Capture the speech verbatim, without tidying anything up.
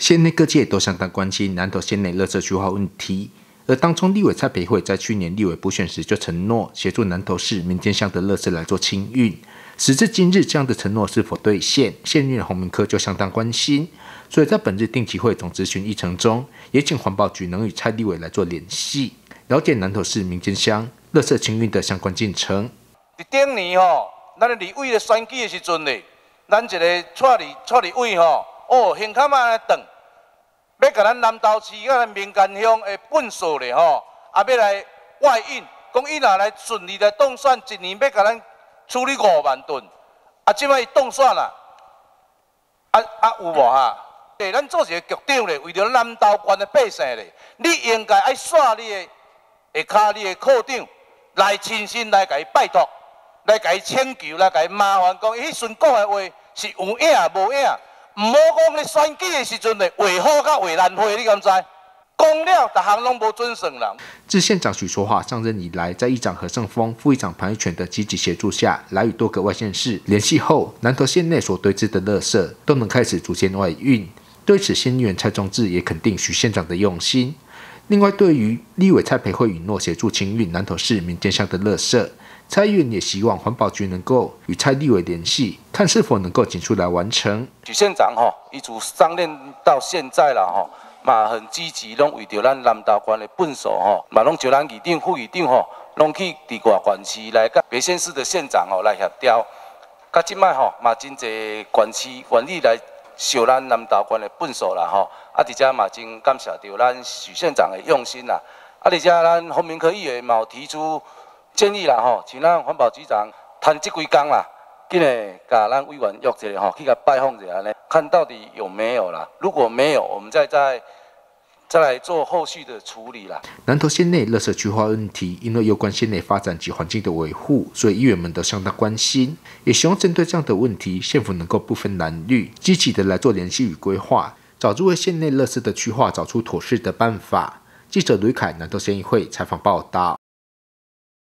县内各界都相当关心南投县内垃圾区划问题，而当中立委蔡培慧在去年立委补选时就承诺协助南投市民间乡的垃圾来做清运。时至今日，这样的承诺是否兑现，县议员洪明科就相当关心。所以在本日定期会总质询议程中，也请环保局能与蔡立委来做联系，了解南投市民间乡垃圾清运的相关进程。 伫顶年吼，咱的立委咧选举的时阵咧，咱一个蔡立蔡立委吼，哦，胸坎啊长，要甲咱南投市甲咱民间乡的粪扫咧吼，啊要来外运，讲伊若来顺利来当选，一年要甲咱处理五万吨，啊，即摆伊当选啦，啊啊有无哈？对，咱做一个局长咧，为着南投县的百姓咧，你应该爱选你的下骹你的科长来亲身来甲伊拜托，来甲伊请求，来甲伊麻烦讲，迄阵讲的话是有影无影，唔好讲咧选举的时阵咧话好甲话难话，你敢知？讲了，逐项拢无准算啦。 自县长许淑华上任以来，在议长何胜峰、副议长潘玉泉的积极协助下，来与多个外县市联系后，南投县内所堆积的垃圾都能开始逐渐外运。对此，县议员蔡忠志也肯定许县长的用心。另外，对于立委蔡培慧允诺协助清运南投市民间乡的垃圾，蔡议员也希望环保局能够与蔡立委联系，看是否能够紧速来完成。 许县长吼，伊自上任到现在啦吼。嘛很积极，拢为着咱南投县的粪扫吼，嘛拢叫咱议长、副议长吼，拢去伫外县市来甲别县市的县长吼来协调。甲即摆吼嘛真侪县市愿意来烧咱南投县的粪扫啦吼，啊，而且嘛真感谢着咱许县长的用心啦。啊，而且咱洪明科议员嘛有提出建议啦吼，请咱环保局长趁即几工啦。紧嘞，甲咱委员约一下吼，去甲拜访一下呢，看到底有没有啦。如果没有，我们再再再来做后续的处理啦。 南投县内垃圾区划问题，因为有关县内发展及环境的维护，所以议员们都相当关心，也希望针对这样的问题，县府能够不分蓝绿，积极的来做联系与规划，早日为县内垃圾的区划找出妥适的办法。记者吕凯南投县议会采访报道。